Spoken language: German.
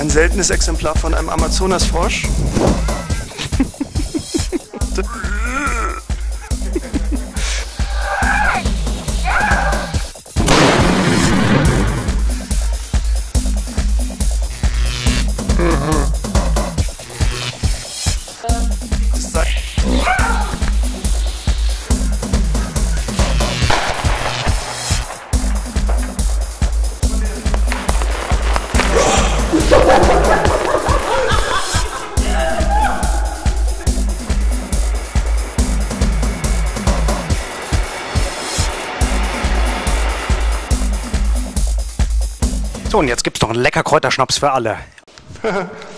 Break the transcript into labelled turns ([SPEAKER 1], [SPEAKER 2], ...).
[SPEAKER 1] Ein seltenes Exemplar von einem Amazonasfrosch.
[SPEAKER 2] So, und jetzt gibt's noch einen lecker Kräuterschnaps für alle.